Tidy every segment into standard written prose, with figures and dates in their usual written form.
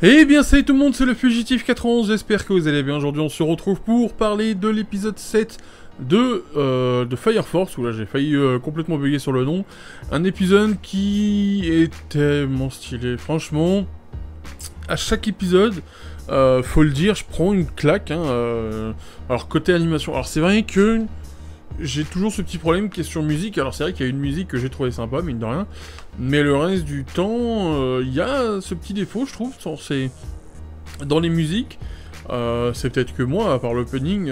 Eh bien salut tout le monde, c'est le Fugitif 91, j'espère que vous allez bien. Aujourd'hui on se retrouve pour parler de l'épisode 7 de Fire Force, où là j'ai failli complètement bugger sur le nom. Un épisode qui est tellement stylé, franchement. À chaque épisode, faut le dire, je prends une claque. Alors côté animation, alors c'est vrai que j'ai toujours ce petit problème question musique. Alors c'est vrai qu'il y a une musique que j'ai trouvé sympa, mine de rien. Mais le reste du temps, il y a ce petit défaut, je trouve, c'est dans les musiques. C'est peut-être que moi, à part l'opening,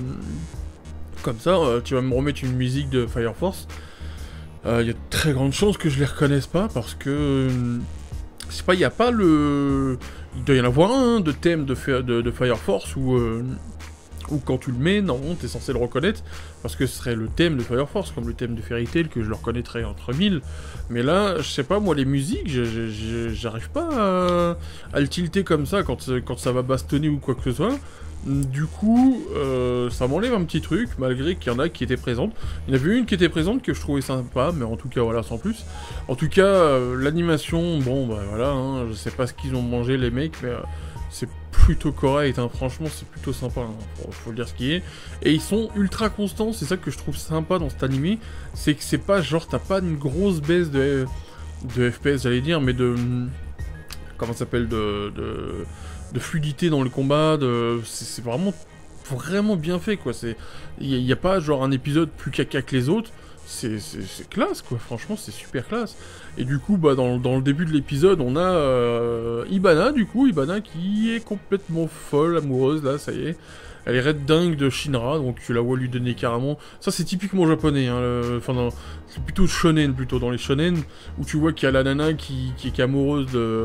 comme ça, tu vas me remettre une musique de Fire Force. Il y a de très grandes chances que je les reconnaisse pas, parce que... je sais pas, il n'y a pas le... Il doit y en avoir un de thème de Fire Force où quand tu le mets, normalement t'es censé le reconnaître, parce que ce serait le thème de Fire Force, comme le thème de Fairy Tail, que je le reconnaîtrais entre mille. Mais là, je sais pas, moi les musiques, j'arrive pas à le tilter comme ça quand ça va bastonner ou quoi que ce soit. Du coup, ça m'enlève un petit truc, malgré qu'il y en a qui étaient présentes. Il y en avait une qui était présente que je trouvais sympa, mais en tout cas, voilà, sans plus. En tout cas, l'animation, bon, bah voilà, hein, je sais pas ce qu'ils ont mangé les mecs, mais c'est plutôt correct, hein, franchement, c'est plutôt sympa, hein, faut le dire ce qui est. Et ils sont ultra constants, c'est ça que je trouve sympa dans cet animé, c'est que c'est pas genre, t'as pas une grosse baisse de FPS, j'allais dire, mais de... comment ça s'appelle, de fluidité dans le combat, c'est vraiment bien fait, quoi. Il y a pas genre un épisode plus caca que les autres, c'est classe, quoi. Franchement, c'est super classe. Et du coup, bah, dans le début de l'épisode, on a Ibana, du coup, Ibana qui est complètement folle, amoureuse, là, ça y est. Elle est red dingue de Shinra, donc tu la vois lui donner carrément... Ça, c'est typiquement japonais, hein, c'est plutôt shonen, plutôt dans les shonen, où tu vois qu'il y a la nana qui est amoureuse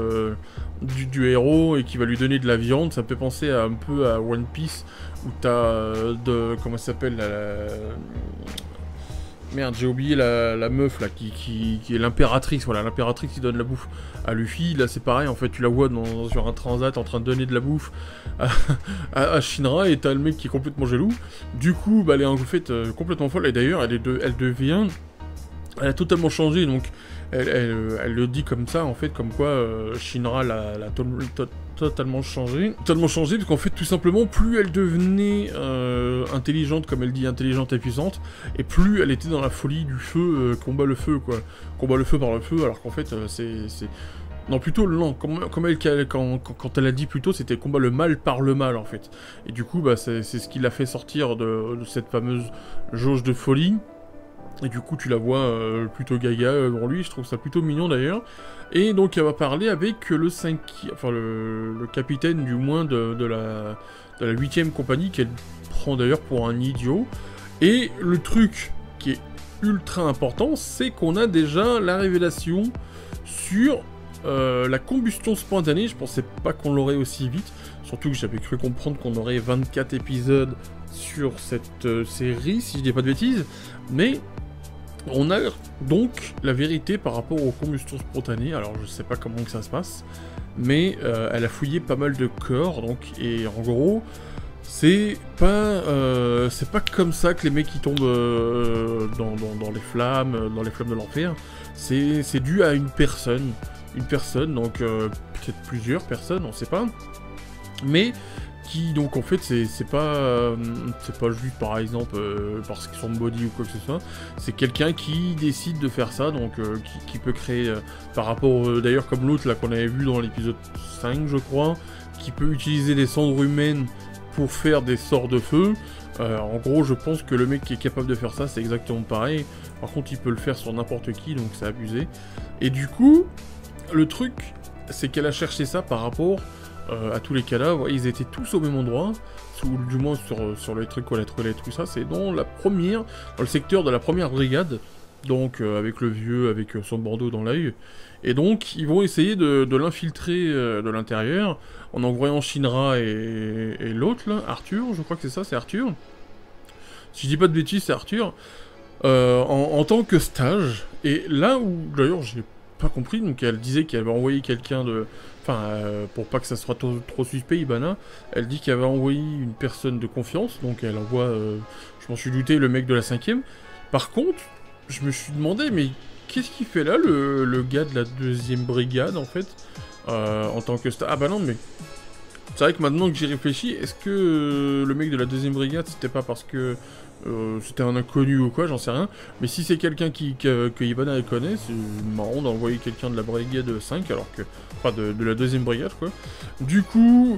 du héros et qui va lui donner de la viande. Ça me fait penser un peu à One Piece, où t'as comment ça s'appelle, merde, j'ai oublié la meuf, là, qui est l'impératrice, voilà, l'impératrice qui donne la bouffe à Luffy. Là, c'est pareil, en fait, tu la vois sur un transat en train de donner de la bouffe à Shinra, et t'as le mec qui est complètement jaloux. Du coup, bah, elle est en fait complètement folle, et d'ailleurs, elle a totalement changé, donc elle le dit comme ça, en fait, comme quoi Shinra l'a totalement changé. Totalement changé, parce qu'en fait, tout simplement, plus elle devenait intelligente, comme elle dit, intelligente et puissante, et plus elle était dans la folie du feu, combat le feu, quoi. Combat le feu par le feu, alors qu'en fait, c'est... Non, plutôt non, comme elle, quand elle a dit plus tôt, c'était combat le mal par le mal, en fait. Et du coup, bah, c'est ce qui l'a fait sortir de cette fameuse jauge de folie. Et du coup, tu la vois plutôt gaga devant lui, je trouve ça plutôt mignon d'ailleurs. Et donc, elle va parler avec le capitaine, du moins, de la 8ème compagnie, qu'elle prend d'ailleurs pour un idiot. Et le truc qui est ultra important, c'est qu'on a déjà la révélation sur la combustion spontanée. Je pensais pas qu'on l'aurait aussi vite, surtout que j'avais cru comprendre qu'on aurait 24 épisodes sur cette série, si je dis pas de bêtises. Mais... on a donc la vérité par rapport aux combustions spontanées. Alors je sais pas comment que ça se passe, mais elle a fouillé pas mal de corps, donc, et en gros c'est pas comme ça que les mecs qui tombent dans les flammes de l'enfer. C'est dû à une personne, donc peut-être plusieurs personnes, on sait pas, mais qui, donc en fait, c'est pas juste par exemple parce qu'ils sont body ou quoi que ce soit, c'est quelqu'un qui décide de faire ça, donc qui peut créer, par rapport d'ailleurs comme l'autre là qu'on avait vu dans l'épisode 5 je crois, qui peut utiliser des cendres humaines pour faire des sorts de feu. En gros, je pense que le mec qui est capable de faire ça, c'est exactement pareil. Par contre, il peut le faire sur n'importe qui, donc c'est abusé. Et du coup, le truc, c'est qu'elle a cherché ça par rapport... à tous les cadavres, ils étaient tous au même endroit, ou du moins sur les trucs lettres, tout ça, c'est dans le secteur de la première brigade, donc avec le vieux, avec son bandeau dans l'œil, et donc ils vont essayer de l'infiltrer de l'intérieur, en envoyant Shinra et l'autre là, Arthur, je crois que c'est ça, c'est Arthur, si je dis pas de bêtises, c'est Arthur, en tant que stage, et là où, d'ailleurs, j'ai pas compris, donc elle disait qu'elle avait envoyé quelqu'un de... Enfin, pour pas que ça soit trop suspect, Ibana, elle dit qu'elle avait envoyé une personne de confiance, donc elle envoie, je m'en suis douté, le mec de la 5ème. Par contre, je me suis demandé, mais qu'est-ce qu'il fait là, le gars de la 2ème brigade, en fait? en tant que star. Ah bah non, mais c'est vrai que maintenant que j'y réfléchis, est-ce que le mec de la deuxième brigade, c'était pas parce que c'était un inconnu ou quoi, j'en sais rien. Mais si c'est quelqu'un que Ivana connaît, c'est marrant d'envoyer quelqu'un de la brigade 5, alors que... Enfin, de la deuxième brigade, quoi. Du coup,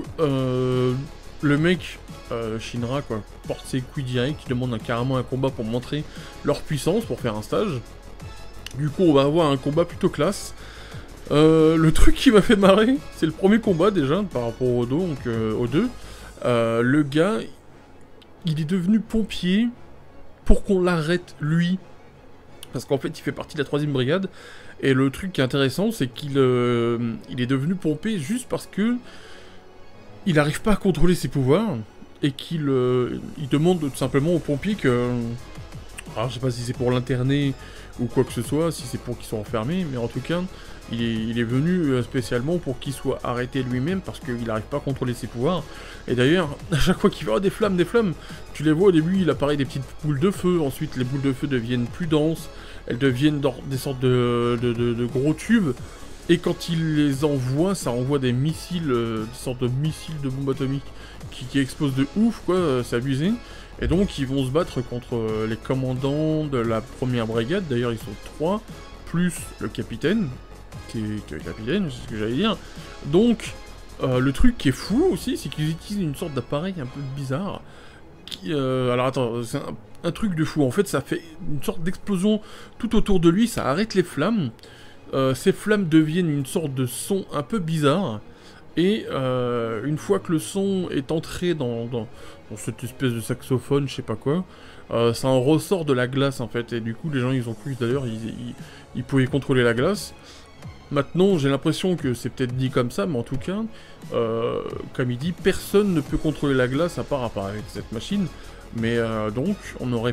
le mec, Shinra, quoi, porte ses couilles direct, qui demande carrément un combat pour montrer leur puissance, pour faire un stage. Du coup, on va avoir un combat plutôt classe. Le truc qui m'a fait marrer, c'est le premier combat déjà, par rapport aux deux. Le gars, il est devenu pompier pour qu'on l'arrête, lui. Parce qu'en fait, il fait partie de la 3ème brigade. Et le truc qui est intéressant, c'est qu'il il est devenu pompier juste parce que il n'arrive pas à contrôler ses pouvoirs. Et qu'il il demande tout simplement aux pompiers que... Alors, je sais pas si c'est pour l'interner ou quoi que ce soit, si c'est pour qu'il soit enfermé, mais en tout cas... Il est venu spécialement pour qu'il soit arrêté lui-même parce qu'il n'arrive pas à contrôler ses pouvoirs. Et d'ailleurs, à chaque fois qu'il voit des flammes, tu les vois au début, il apparaît des petites boules de feu, ensuite les boules de feu deviennent plus denses, elles deviennent des sortes de gros tubes, et quand il les envoie, ça envoie des missiles, des sortes de missiles de bombes atomiques qui explosent de ouf, quoi, c'est abusé. Et donc ils vont se battre contre les commandants de la 1ère brigade, d'ailleurs ils sont 3, plus le capitaine, qui est capitaine, c'est ce que j'allais dire. Donc, le truc qui est fou aussi, c'est qu'ils utilisent une sorte d'appareil un peu bizarre. Alors attends, c'est un truc de fou. En fait, ça fait une sorte d'explosion tout autour de lui, ça arrête les flammes. Ces flammes deviennent une sorte de son un peu bizarre. Et une fois que le son est entré dans cette espèce de saxophone, je sais pas quoi, ça en ressort de la glace en fait. Et du coup, les gens ils ont cru d'ailleurs ils pouvaient contrôler la glace. Maintenant, j'ai l'impression que c'est peut-être dit comme ça, mais en tout cas, comme il dit, personne ne peut contrôler la glace à part avec cette machine. Mais donc, on n'aurait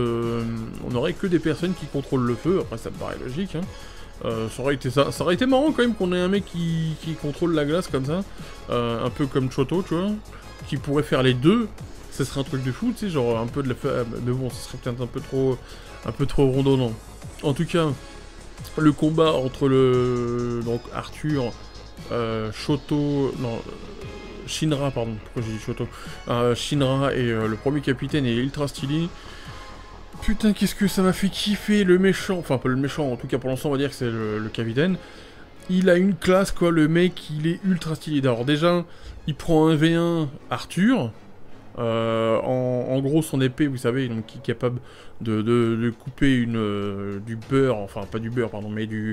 que des personnes qui contrôlent le feu. Après, ça me paraît logique. Hein. Ça aurait été marrant quand même qu'on ait un mec qui contrôle la glace comme ça, un peu comme Choto, tu vois, qui pourrait faire les deux. Ce serait un truc de fou, tu sais, genre un peu de la... Mais bon, ce serait peut-être un peu trop rondonnant. En tout cas. Le combat entre donc Arthur, Choto, non, Shinra, pardon, pourquoi j'ai dit Choto, Shinra et le premier capitaine est ultra stylé. Putain, qu'est-ce que ça m'a fait kiffer, le méchant, enfin pas le méchant, en tout cas pour l'instant on va dire que c'est le capitaine. Il a une classe quoi, le mec, il est ultra stylé. Alors déjà, il prend un V1 Arthur. En gros, son épée, vous savez, donc, qui est capable de couper du beurre, enfin pas du beurre, pardon, mais du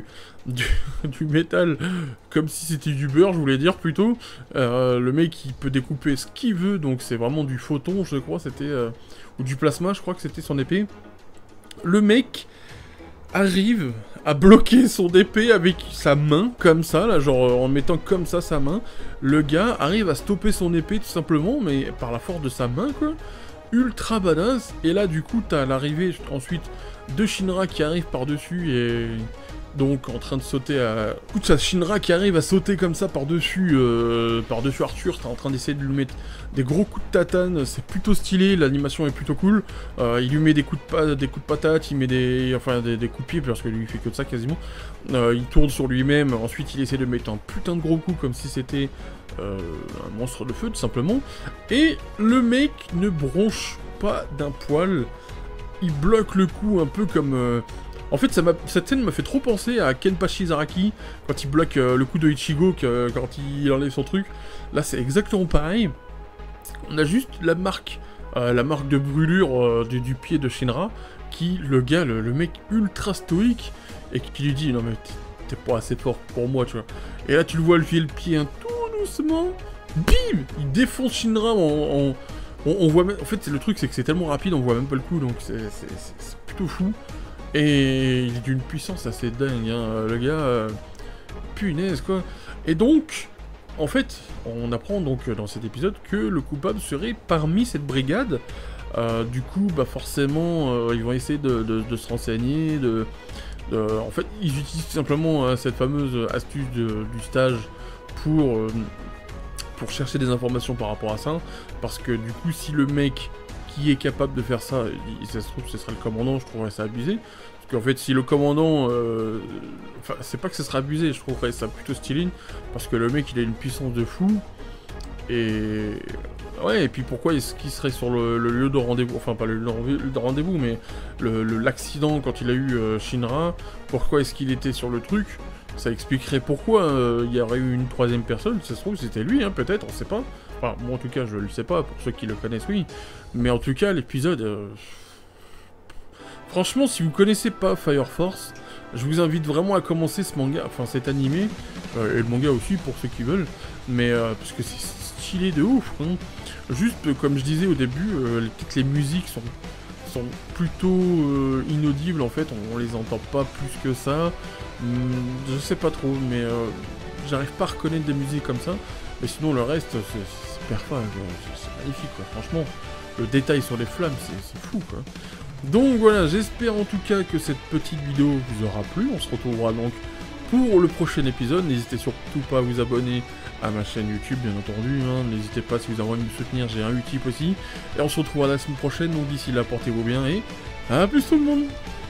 métal, comme si c'était du beurre, je voulais dire plutôt. Le mec, il peut découper ce qu'il veut, donc c'est vraiment du photon, je crois, c'était... ou du plasma, je crois que c'était son épée. Le mec arrive à bloquer son épée avec sa main, comme ça, là, genre en mettant comme ça sa main. Le gars arrive à stopper son épée tout simplement, mais par la force de sa main, quoi. Ultra badass. Et là, du coup, t'as l'arrivée ensuite de Shinra qui arrive par-dessus et... Donc en train de sauter à... Écoute, ça, Shinra qui arrive à sauter comme ça par-dessus Arthur, t'es en train d'essayer de lui mettre des gros coups de tatane, c'est plutôt stylé, l'animation est plutôt cool. Il lui met des coups de patate, il met des coups de pied, parce que lui il fait que de ça quasiment. Il tourne sur lui-même, ensuite il essaie de mettre un putain de gros coup comme si c'était un monstre de feu tout simplement. Et le mec ne bronche pas d'un poil, il bloque le coup un peu comme... En fait, cette scène m'a fait trop penser à Kenpachi Zaraki, quand il bloque le coup de Ichigo, quand il enlève son truc. Là, c'est exactement pareil. On a juste la marque de brûlure du pied de Shinra, qui, le gars, le mec ultra stoïque, et qui lui dit « Non mais t'es pas assez fort pour moi, tu vois. » Et là, tu le vois lever le pied tout doucement, bim, il défonce Shinra on voit même... En fait, le truc, c'est que c'est tellement rapide, on voit même pas le coup, donc c'est plutôt fou. Et il est d'une puissance assez dingue, hein, le gars, punaise quoi. Et donc, en fait, on apprend donc dans cet épisode que le coupable serait parmi cette brigade. Du coup, bah forcément, ils vont essayer de se renseigner, en fait, ils utilisent tout simplement cette fameuse astuce du stage pour chercher des informations par rapport à ça. Parce que du coup, si le mec qui est capable de faire ça, ça se trouve ce sera le commandant, je trouverais ça abusé. Parce qu'en fait, si le commandant... Enfin, c'est pas que ce sera abusé, je trouverais ça plutôt stylé, parce que le mec, il a une puissance de fou, et... Ouais, et puis pourquoi est-ce qu'il serait sur le lieu de rendez-vous, enfin pas le lieu de rendez-vous, mais l'accident quand il a eu Shinra, pourquoi est-ce qu'il était sur le truc? Ça expliquerait pourquoi il y aurait eu une troisième personne, ça se trouve c'était lui, hein, peut-être, on sait pas. Enfin, moi en tout cas je le sais pas, pour ceux qui le connaissent oui. Mais en tout cas l'épisode... Franchement, si vous connaissez pas Fire Force, je vous invite vraiment à commencer ce manga, enfin cet animé, et le manga aussi pour ceux qui veulent, mais parce que c'est stylé de ouf, hein. Juste comme je disais au début, peut-être les musiques sont plutôt inaudibles en fait, on les entend pas plus que ça, je sais pas trop, mais j'arrive pas à reconnaître des musiques comme ça, mais sinon le reste c'est parfait, c'est magnifique quoi, franchement, le détail sur les flammes c'est fou quoi. Donc voilà, j'espère en tout cas que cette petite vidéo vous aura plu, on se retrouvera donc pour le prochain épisode, n'hésitez surtout pas à vous abonner à ma chaîne YouTube bien entendu, hein. N'hésitez pas si vous avez envie de me soutenir, j'ai un Utip aussi, et on se retrouvera la semaine prochaine, donc d'ici là portez-vous bien et à plus tout le monde.